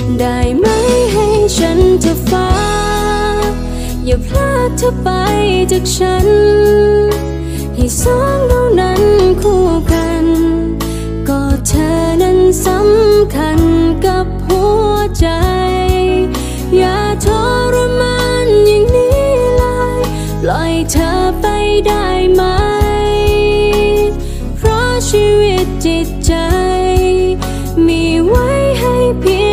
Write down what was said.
ได้ไหมให้ฉันเธอฟ้าอย่าพลาดเธอไปจากฉันให้สองเรานั้นคู่กันก็เธอนั้นสำคัญกับหัวใจอย่าทรมานอย่างนี้เลยปล่อยเธอไปได้ไหมเพราะชีวิตจิตใจมีไว้ให้เพียง